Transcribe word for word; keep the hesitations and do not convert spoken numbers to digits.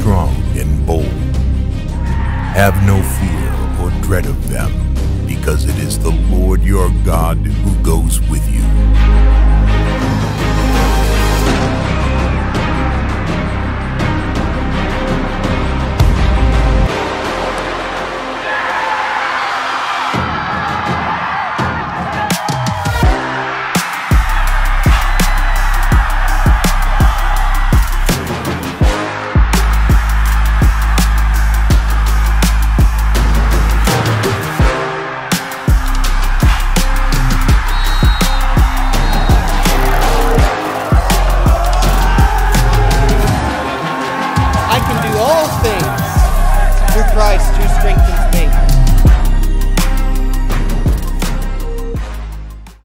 strong and bold. Have no fear or dread of them, because it is the Lord your God who goes with you.